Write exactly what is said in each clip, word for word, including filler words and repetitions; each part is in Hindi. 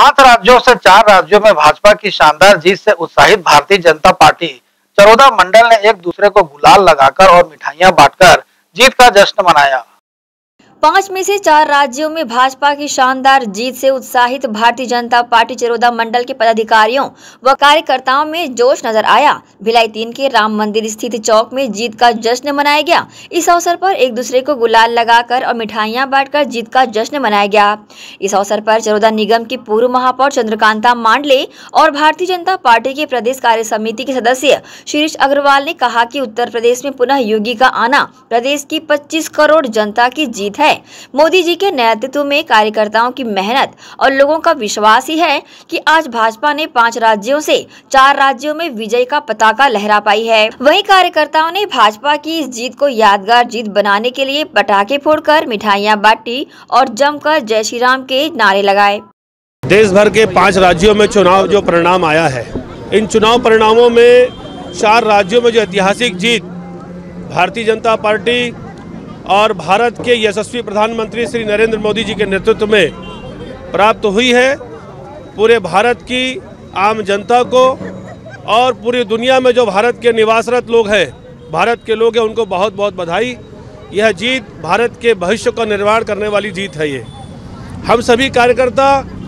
पांच राज्यों से चार राज्यों में भाजपा की शानदार जीत से उत्साहित भारतीय जनता पार्टी चरोदा मंडल ने एक दूसरे को गुलाल लगाकर और मिठाइयां बांटकर जीत का जश्न मनाया। पांच में से चार राज्यों में भाजपा की शानदार जीत से उत्साहित भारतीय जनता पार्टी चरोदा मंडल के पदाधिकारियों व कार्यकर्ताओं में जोश नजर आया। भिलाई तीन के राम मंदिर स्थित चौक में जीत का जश्न मनाया गया। इस अवसर पर एक दूसरे को गुलाल लगाकर और मिठाइयां बांटकर जीत का जश्न मनाया गया। इस अवसर पर चरोदा निगम की पूर्व महापौर चंद्रकांता मांडले और भारतीय जनता पार्टी के प्रदेश कार्य समिति के सदस्य शीर्ष अग्रवाल ने कहा कि उत्तर प्रदेश में पुनः योगी का आना प्रदेश की पच्चीस करोड़ जनता की जीत है। मोदी जी के नेतृत्व में कार्यकर्ताओं की मेहनत और लोगों का विश्वास ही है कि आज भाजपा ने पांच राज्यों से चार राज्यों में विजय का पताका लहरा पाई है। वहीं कार्यकर्ताओं ने भाजपा की इस जीत को यादगार जीत बनाने के लिए पटाखे फोड़कर मिठाइयां बांटी और जमकर जय श्री राम के नारे लगाए। देश भर के पांच राज्यों में चुनाव जो परिणाम आया है, इन चुनाव परिणामों में चार राज्यों में जो ऐतिहासिक जीत भारतीय जनता पार्टी और भारत के यशस्वी प्रधानमंत्री श्री नरेंद्र मोदी जी के नेतृत्व में प्राप्त हुई है, पूरे भारत की आम जनता को और पूरी दुनिया में जो भारत के निवासरत लोग हैं, भारत के लोग हैं, उनको बहुत बहुत बधाई। यह जीत भारत के भविष्य का निर्माण करने वाली जीत है। ये हम सभी कार्यकर्ता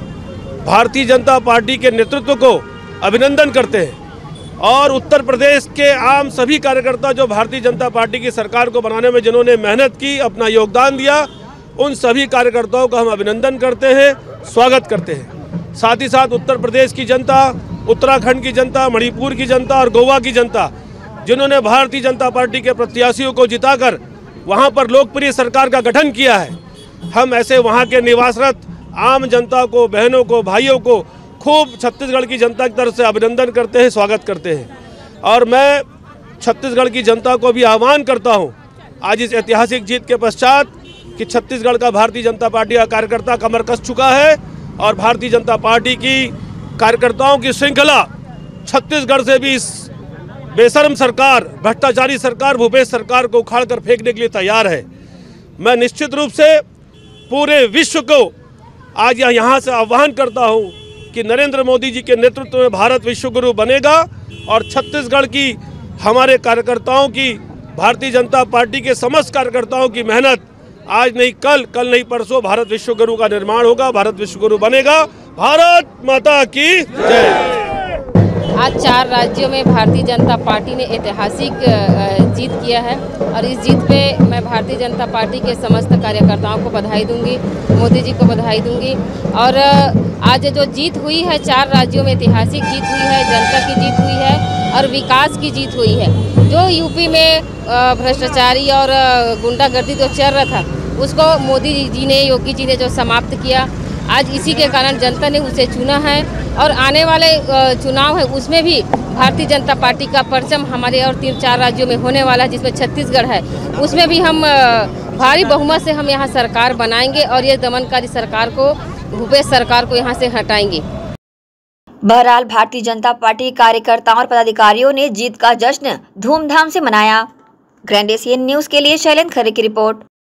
भारतीय जनता पार्टी के नेतृत्व को अभिनंदन करते हैं और उत्तर प्रदेश के आम सभी कार्यकर्ता जो भारतीय जनता पार्टी की सरकार को बनाने में जिन्होंने मेहनत की, अपना योगदान दिया, उन सभी कार्यकर्ताओं का हम अभिनंदन करते हैं, स्वागत करते हैं। साथ ही साथ उत्तर प्रदेश की जनता, उत्तराखंड की जनता, मणिपुर की जनता और गोवा की जनता, जिन्होंने भारतीय जनता पार्टी के प्रत्याशियों को जिताकर वहाँ पर लोकप्रिय सरकार का गठन किया है, हम ऐसे वहाँ के निवासरत आम जनता को, बहनों को, भाइयों को खूब छत्तीसगढ़ की जनता की तरफ से अभिनंदन करते हैं, स्वागत करते हैं। और मैं छत्तीसगढ़ की जनता को भी आह्वान करता हूं आज इस ऐतिहासिक जीत के पश्चात कि छत्तीसगढ़ का भारतीय जनता पार्टी का कार्यकर्ता कमर कस चुका है और भारतीय जनता पार्टी की कार्यकर्ताओं की श्रृंखला छत्तीसगढ़ से भी इस बेशर्म सरकार, भ्रष्टाचारी सरकार, भूपेश सरकार को उखाड़ कर फेंकने के लिए तैयार है। मैं निश्चित रूप से पूरे विश्व को आज यहाँ से आह्वान करता हूँ कि नरेंद्र मोदी जी के नेतृत्व में भारत विश्व गुरु बनेगा और छत्तीसगढ़ की हमारे कार्यकर्ताओं की, भारतीय जनता पार्टी के समस्त कार्यकर्ताओं की मेहनत आज नहीं कल, कल नहीं परसों भारत विश्व गुरु का निर्माण होगा, भारत विश्व गुरु बनेगा। भारत माता की जय। आज चार राज्यों में भारतीय जनता पार्टी ने ऐतिहासिक जीत किया है और इस जीत पे मैं भारतीय जनता पार्टी के समस्त कार्यकर्ताओं को बधाई दूंगी, मोदी जी को बधाई दूंगी। और आज जो जीत हुई है चार राज्यों में ऐतिहासिक जीत हुई है, जनता की जीत हुई है और विकास की जीत हुई है। जो यूपी में भ्रष्टाचारी और गुंडागर्दी जो चल रहा था उसको मोदी जी ने, योगी जी ने जो समाप्त किया, आज इसी के कारण जनता ने उसे चुना है और आने वाले चुनाव है उसमें भी भारतीय जनता पार्टी का परचम हमारे और तीन चार राज्यों में होने वाला है, जिसमें छत्तीसगढ़ है, उसमें भी हम भारी बहुमत से हम यहाँ सरकार बनाएंगे और ये दमनकारी सरकार को, भूपेश सरकार को यहाँ से हटाएंगे। बहरहाल भारतीय जनता पार्टी कार्यकर्ताओं और पदाधिकारियों ने जीत का जश्न धूमधाम से मनाया। ग्रैंड एशियन न्यूज के लिए शैलेंद्र खरे की रिपोर्ट।